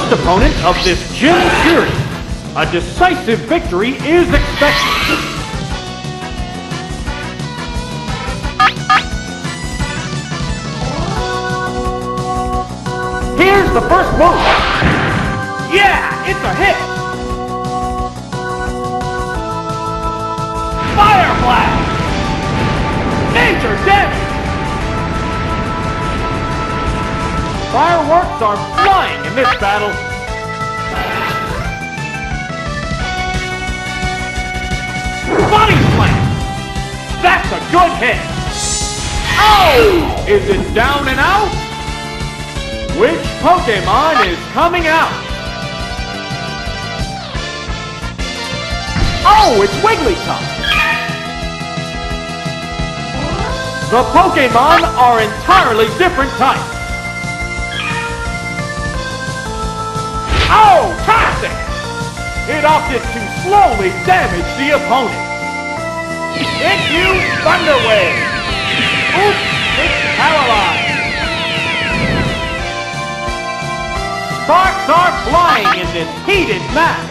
first opponent of this gym series. A decisive victory is expected. Here's the first move. Yeah, it's a hit. Fire blast. Major damage. Fireworks are flying in this battle. Body slam. That's a good hit. Oh! Is it down and out? Which Pokémon is coming out? Oh, it's Wigglytuff! The Pokémon are entirely different types. Oh, toxic! It opted to slowly damage the opponent. Thank you, Thunder Wave! Oops, it's paralyzed. Sparks are flying in this heated match.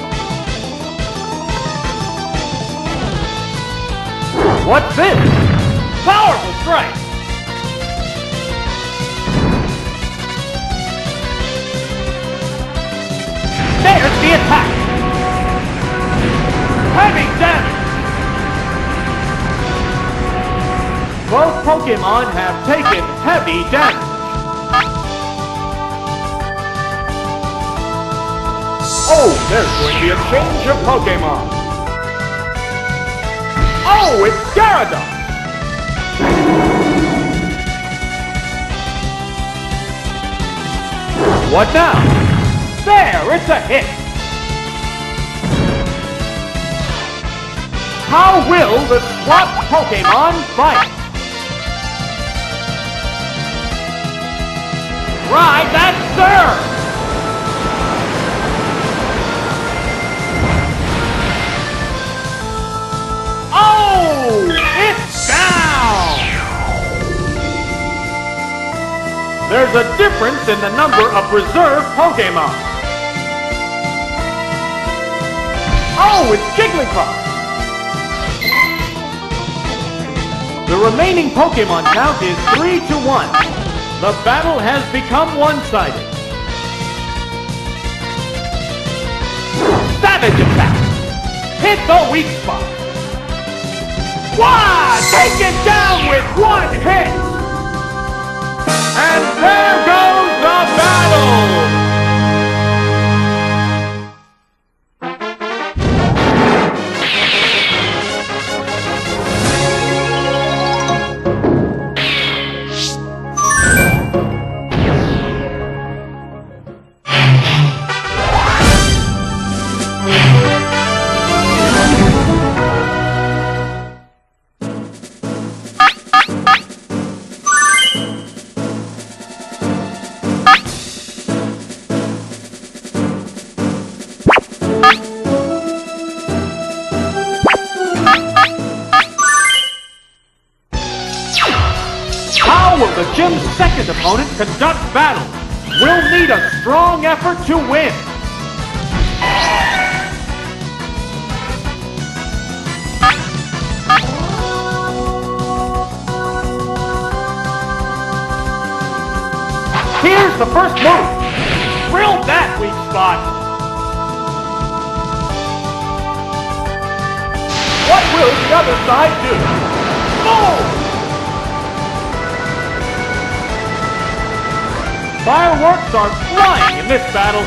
What's this? Powerful strike! There's the attack! Heavy damage! Both Pokémon have taken heavy damage. Oh, there's going to be a change of Pokémon. Oh, it's Gyarados! What now? There, it's a hit! How will the swapped Pokémon fight? Ride that surge! Oh! It's down! There's a difference in the number of reserve Pokémon. Oh, it's Jigglypuff! The remaining Pokémon count is 3-1. The battle has become one-sided. Savage attack! Hit the weak spot! Wow! Take it down with one hit! And there goes the battle! The gym's second opponent conducts battle. We'll need a strong effort to win. Here's the first move. Drill that weak spot. What will the other side do? Move! Fireworks are flying in this battle.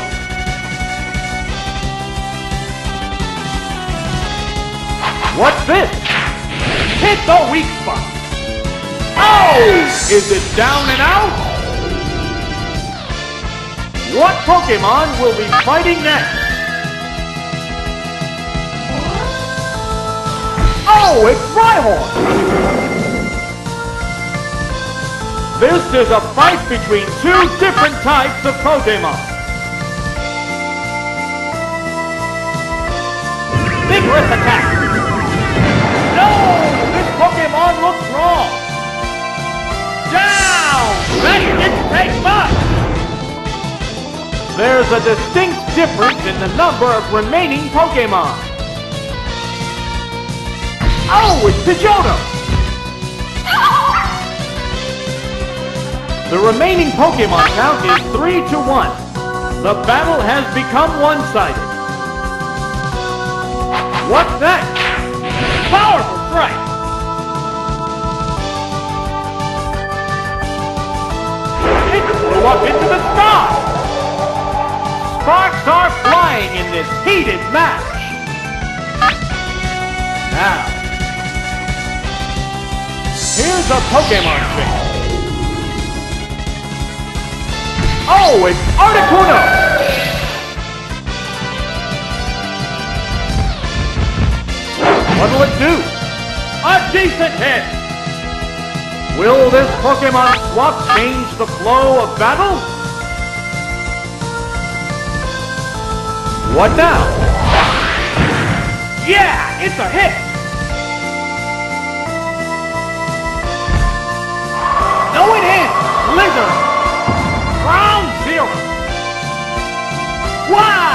What's this? Hit the weak spot. Oh! Is it down and out? What Pokémon will be fighting next? Oh, it's Rhyhorn! This is a fight between two different types of Pokémon. Vigorous attack! No! This Pokémon looks wrong! Down! That didn't take much! There's a distinct difference in the number of remaining Pokémon. Oh, it's Pidgeotto! The remaining Pokémon count is 3-1. The battle has become one-sided. What's that? Powerful strike! It flew up into the sky! Sparks are flying in this heated match! Now, here's a Pokémon trick. Oh, it's Articuno! What'll it do? A decent hit! Will this Pokémon swap change the flow of battle? What now? Yeah, it's a hit! No, it is! Blizzard! Ground Zero! Wow!